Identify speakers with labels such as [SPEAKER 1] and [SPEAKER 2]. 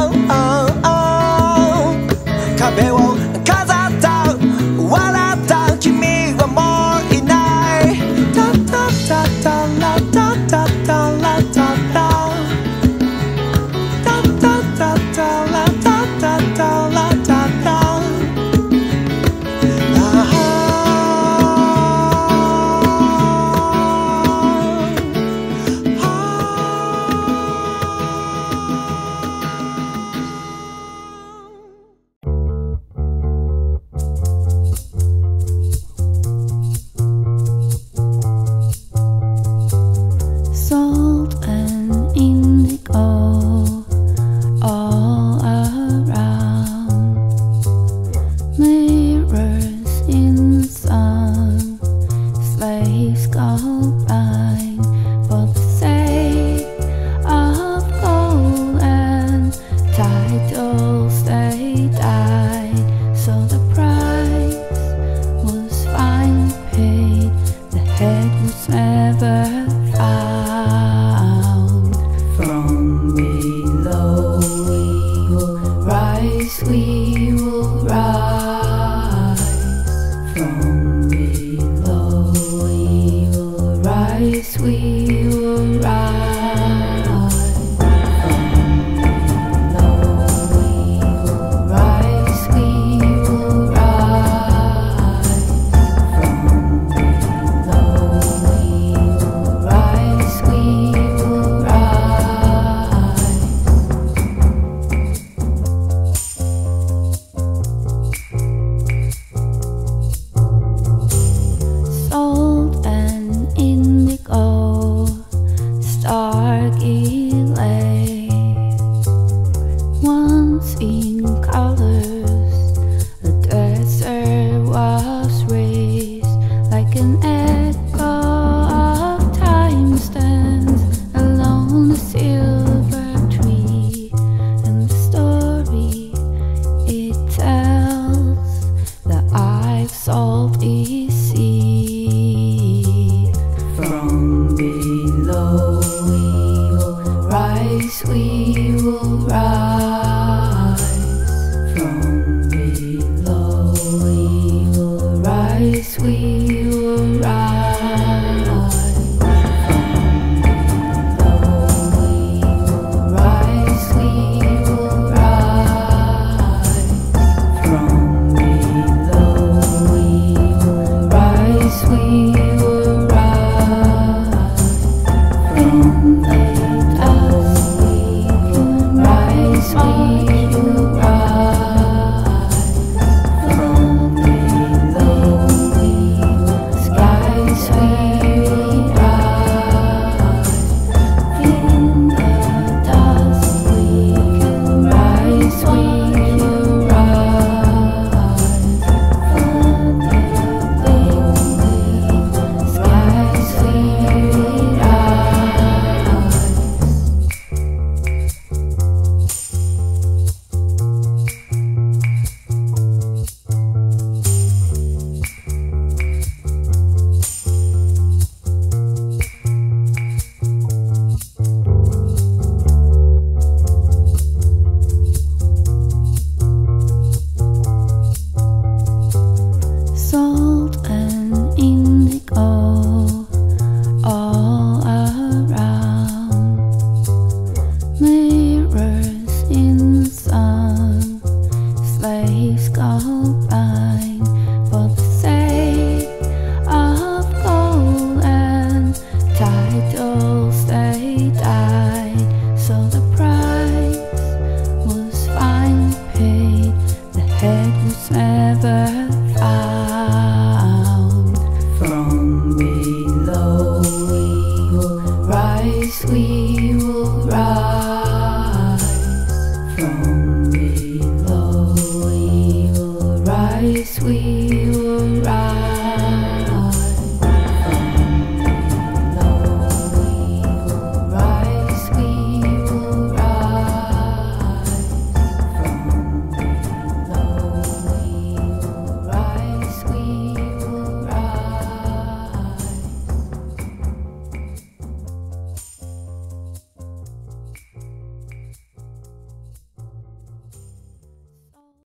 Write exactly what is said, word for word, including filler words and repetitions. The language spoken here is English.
[SPEAKER 1] 壁を飾った笑った君はもういないタタタタラタタタラタタタタタタラタタタラタタ
[SPEAKER 2] Salt and indigo all around, mirrors in the sun, slaves go blind for the sake of gold and titles they died, so the price was finally paid, the head was never found. From below we will rise, we will rise. From below we will rise, we will rise. From below we will rise, we will rise. From below we will rise, we will rise. Salt and indigo, starky lake. Once in colors, the desert was raised like an echo of time stands along the silver tree, and the story it tells, the eye of salt is sea. From below we will rise, we will rise. From below we will rise, we will rise. From below we will rise, we will rise. From below we will rise, we will rise. From the dust we will rise, we will rise. From below we will skies, we will rise. In the dust we will rise, we will rise. From the skies, we will rise. Salt and indigo all around, mirrors in the sun, slaves go blind for the sake of gold and titles they died, so the price was finally paid, the head was never found. From below we will rise, we will rise. From